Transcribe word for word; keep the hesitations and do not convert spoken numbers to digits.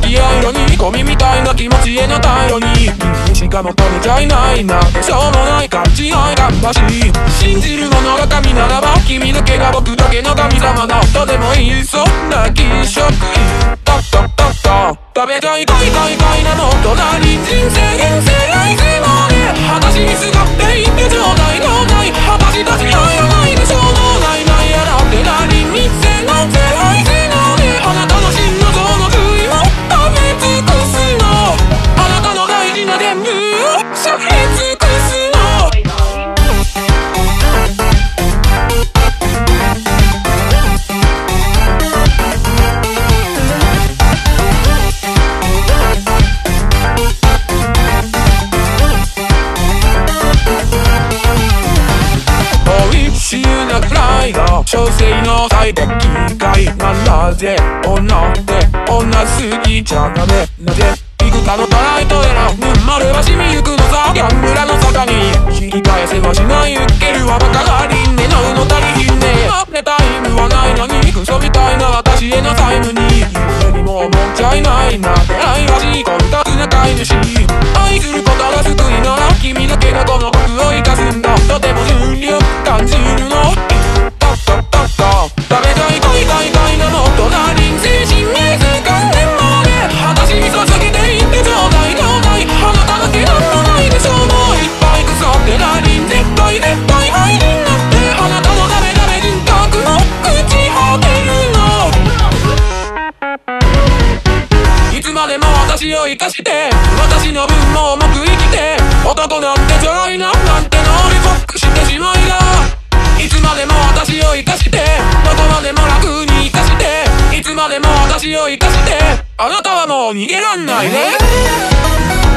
き合いのにゴミみたいな気持ちへの対応に君にしか求めちゃいないなしょうもない勘違いがましい信じるものが神ならば君だけが僕だけの神様だとでもいいそんな気色タッタッタッタ食べたいかいかいかいなもっとなり人生現世来世まで私にすがっていってちょうだいどうだい私たち入らないでしょうもうないないやらってなりにせの世来世まであなたの心の臓の杭を食べ尽くすのあなたの大事な全部を避け尽くすの小生の最適解なぜ女って女すぎちゃダメなぜ幾多のたらいと選ぶ丸は染みゆくのさギャンブラの坂に引き返せはしない受けるはバカがりんねなうの足りひんねねタイムはないのにクソみたいな私へのタイムに夢にも思っちゃいないな愛らしい混雑な飼い主愛することが救いなら君だけがこの僕を生かすんだとても重力感じるの食べたいかいかいかいなもっとなり精神メス観念まで私に捧げていってちょうだいどうだいあなただけなんもないでしょうもういっぱい腐ってなり絶対絶対愛になってあなたのダメダメ人格も朽ち果てるのいつまでも私を生かして私の分も重く生きて男なんてちょろいななんてノリフォックしてしまいだいつまでも私を生かしてどこまでも楽に生かしていつまでも私を生かしてあなたはもう逃げらんないね